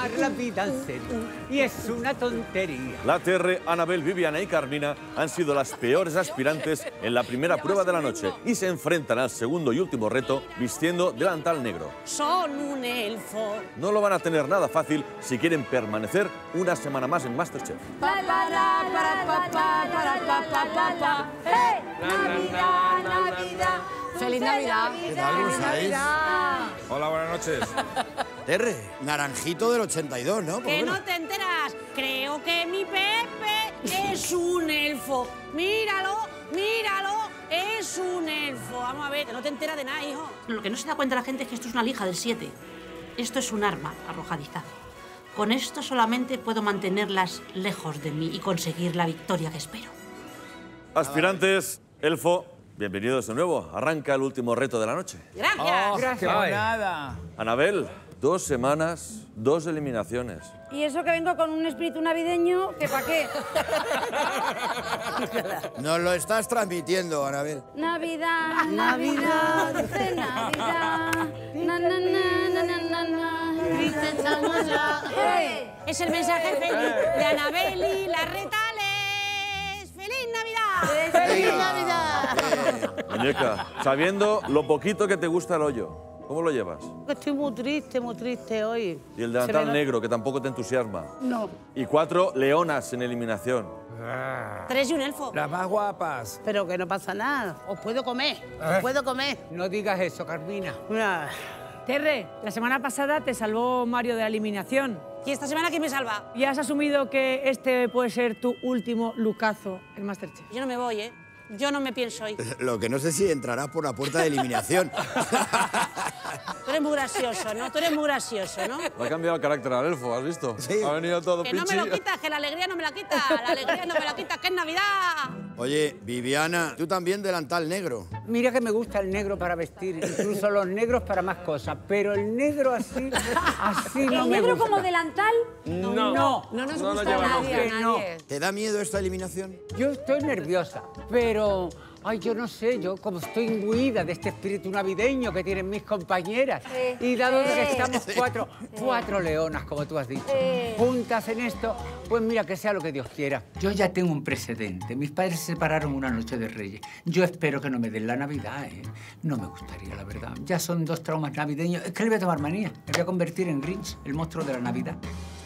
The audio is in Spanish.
tomar la vida en serio. Y es una tontería. La Terre, Anabel, Viviana y Carmina han sido las peores aspirantes en la primera prueba de la noche y se enfrentan al segundo y último reto vistiendo delantal negro. Son un elfo. No lo van a tener nada fácil si quieren permanecer una semana más en Masterchef. Navidad, Navidad. ¡Feliz Navidad! ¿Qué tal, cómo estáis? Hola, buenas noches. Terre, naranjito del 82, ¿no? Que no te enteras. Creo que mi Pepe es un elfo. Míralo, míralo. Es un elfo. Vamos a ver, que no te enteras de nada, hijo. Lo que no se da cuenta la gente es que esto es una lija del 7. Esto es un arma arrojadiza. Con esto solamente puedo mantenerlas lejos de mí y conseguir la victoria que espero. Aspirantes, elfo, bienvenidos de nuevo. Arranca el último reto de la noche. Gracias. Gracias. Nada. Anabel, 2 semanas, 2 eliminaciones. Y eso que vengo con un espíritu navideño, ¿que para qué? Nos lo estás transmitiendo, Anabel. Navidad, Navidad, dulce Navidad. Na, na, na, na, na, na, na. Triste estamos ya. Es el mensaje feliz de Anabel y las retales. ¡Feliz Navidad! ¡Feliz Navidad! Muñeca, sabiendo lo poquito que te gusta el hoyo, ¿cómo lo llevas? Estoy muy triste hoy. Y el delantal negro, que tampoco te entusiasma. No. Y 4 leonas en eliminación. 3 y un elfo. Las más guapas. Pero que no pasa nada. Os puedo comer. Os puedo comer. No digas eso, Carmina. Terre, la semana pasada te salvó Mario de la eliminación. ¿Y esta semana quién me salva? ¿Y has asumido que este puede ser tu último lucazo en Masterchef? Yo no me voy, ¿eh? Yo no me pienso ir. Lo que no sé si entrarás por la puerta de eliminación. Tú eres muy gracioso, ¿no? Tú eres muy gracioso, ¿no? Le ha cambiado el carácter al elfo, ¿has visto? Sí. Ha venido todo Que no me lo quitas, que la alegría no me la quita. La alegría no me la quita, que es Navidad. Oye, Viviana, tú también delantal negro. Mira que me gusta el negro para vestir, incluso los negros para más cosas, pero el negro así no ¿El me negro gusta. como delantal? No. No nos No lo gusta a llevamos nadie, bien. a nadie. ¿Te da miedo esta eliminación? Yo estoy nerviosa, pero... Ay, yo no sé, yo como estoy imbuida de este espíritu navideño que tienen mis compañeras. Y dado que estamos cuatro leonas, como tú has dicho, juntas en esto, pues mira, que sea lo que Dios quiera. Yo ya tengo un precedente. Mis padres se separaron una noche de Reyes. Yo espero que no me den la Navidad, ¿eh? No me gustaría, la verdad. Ya son 2 traumas navideños. Es que le voy a tomar manía. Me voy a convertir en Grinch, el monstruo de la Navidad.